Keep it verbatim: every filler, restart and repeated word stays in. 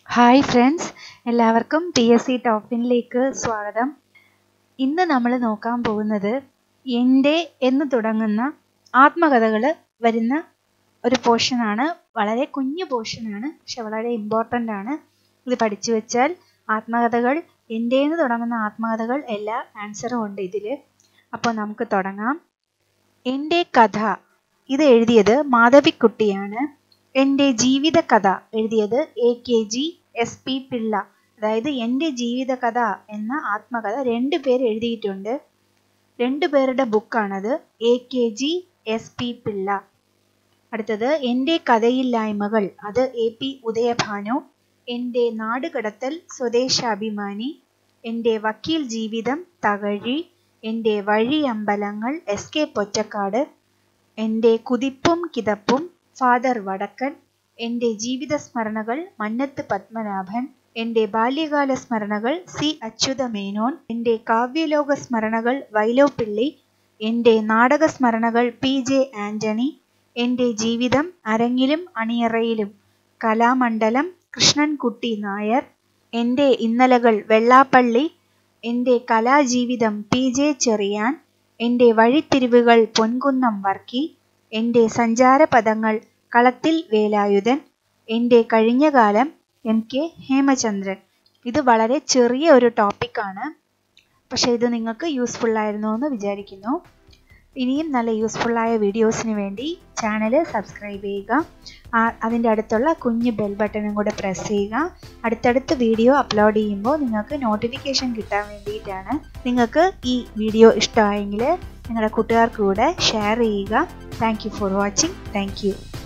Hi friends, എല്ലാവർക്കും P S C ടോപ്പിനിലേക്ക് സ്വാഗതം. ഇന്ന് നമ്മൾ നോക്കാൻ പോകുന്നത് എൻ്റെ എന്ന് തുടങ്ങുന്ന ആത്മകഥകൾ വരുന്ന ഒരു പോർഷനാണ്. വളരെ കുഞ്ഞു പോർഷനാണ്, പക്ഷെ വളരെ ഇമ്പോർട്ടൻ്റ് ആണ്. ഇത് പഠിച്ചു വെച്ചാൽ ആത്മകഥകൾ, എൻ്റെ എന്ന് തുടങ്ങുന്ന ആത്മകഥകൾ എല്ലാ ആൻസറും ഉണ്ട് ഇതിൽ. അപ്പോൾ നമുക്ക് തുടങ്ങാം. എൻ്റെ കഥ ഇത് എഴുതിയത് മാധവിക്കുട്ടിയാണ്. എൻ്റെ ജീവിത കഥ എഴുതിയത് എ കെ ജി എസ് പി പിള്ള. അതായത് എൻ്റെ ജീവിത കഥ എന്ന ആത്മകഥ രണ്ട് പേര് എഴുതിയിട്ടുണ്ട്. രണ്ട് പേരുടെ ബുക്കാണത്. എ കെ ജി എസ് പി പിള്ള. അടുത്തത് എൻ്റെ കഥയില്ലായ്മകൾ, അത് എ പി ഉദയഭാനു. എൻ്റെ നാടുകടത്തൽ സ്വദേശാഭിമാനി. എൻ്റെ വക്കീൽ ജീവിതം തകഴി. എൻ്റെ വഴി അമ്പലങ്ങൾ എസ് കെ പൊറ്റക്കാട്. എൻ്റെ കുതിപ്പും കിതപ്പും ഫാദർ വടക്കൻ. എൻ്റെ ജീവിത സ്മരണകൾ മന്നത്ത് പത്മനാഭൻ. എൻ്റെ ബാല്യകാല സ്മരണകൾ സി അച്യുത മേനോൻ. എൻ്റെ കാവ്യലോക സ്മരണകൾ വൈലോപ്പിള്ളി. എൻ്റെ നാടക സ്മരണകൾ പി ജെ ആന്റണി. എൻ്റെ ജീവിതം അരങ്ങിലും അണിയറയിലും കലാമണ്ഡലം കൃഷ്ണൻകുട്ടി നായർ. എൻ്റെ ഇന്നലകൾ വെള്ളാപ്പള്ളി. എൻ്റെ കലാജീവിതം പി ജെ ചെറിയാൻ. എൻ്റെ വഴിത്തിരിവുകൾ പൊൻകുന്നം വർക്കി. എൻ്റെ സഞ്ചാരപദങ്ങൾ കളത്തിൽ വേലായുധൻ. എൻ്റെ കഴിഞ്ഞകാലം എം കെ ഹേമചന്ദ്രൻ. ഇത് വളരെ ചെറിയ ഒരു ടോപ്പിക്കാണ്, പക്ഷേ ഇത് നിങ്ങൾക്ക് യൂസ്ഫുൾ ആയിരുന്നു എന്ന് വിചാരിക്കുന്നു. ഇനിയും നല്ല യൂസ്ഫുള്ളായ വീഡിയോസിന് വേണ്ടി ചാനൽ സബ്സ്ക്രൈബ് ചെയ്യുക. അതിൻ്റെ അടുത്തുള്ള കുഞ്ഞ് ബെൽ ബട്ടണും കൂടെ പ്രസ് ചെയ്യുക. അടുത്തടുത്ത് വീഡിയോ അപ്ലോഡ് ചെയ്യുമ്പോൾ നിങ്ങൾക്ക് നോട്ടിഫിക്കേഷൻ കിട്ടാൻ വേണ്ടിയിട്ടാണ്. നിങ്ങൾക്ക് ഈ വീഡിയോ ഇഷ്ടമായെങ്കിൽ നിങ്ങളുടെ കൂട്ടുകാർക്ക് കൂടെ ഷെയർ ചെയ്യുക. Thank you for watching. Thank U.